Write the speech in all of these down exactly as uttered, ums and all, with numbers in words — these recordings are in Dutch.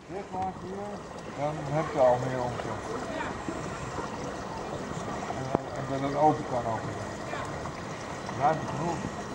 Dit maak hier, dan heb je al meer omzet. En dat het open kan ook weer. Ruimte genoeg.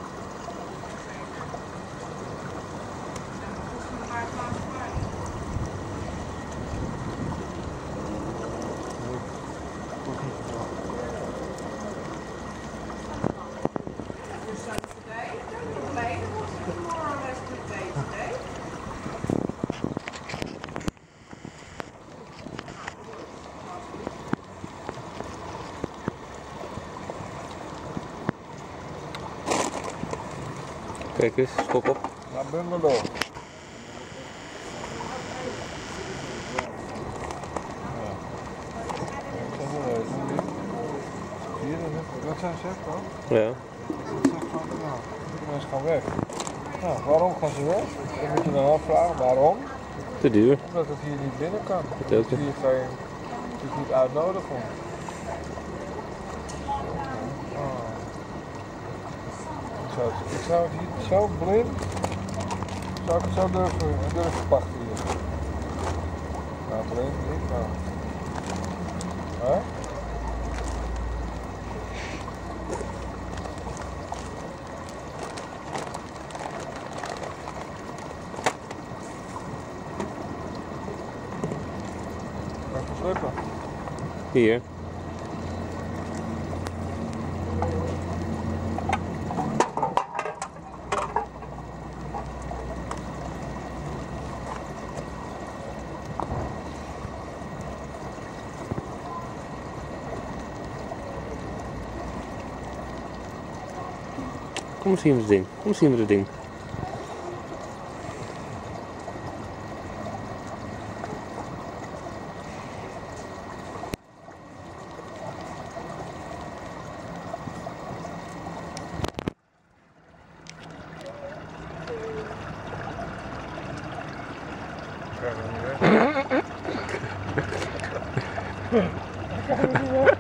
Kijk eens, schop op. Naar bungalow. Ja. Hier, wat zijn ze dan? Ja. Die mensen gaan weg. Nou, waarom gaan ze weg? Dan moet je dan afvragen, waarom? Te duur. Omdat het hier niet binnen kan. Dat ook. Dus hier ga je het niet uitnodigen. Ik zou het hier zo blind, zou ik het zo durven, durven pachten hier. Nou, blind niet, maar... Hè? Kan ik verslippen? Hier. Kom zien we het ding. Kom zien we het ding. Krijg je niet weg. Krijg je niet weg.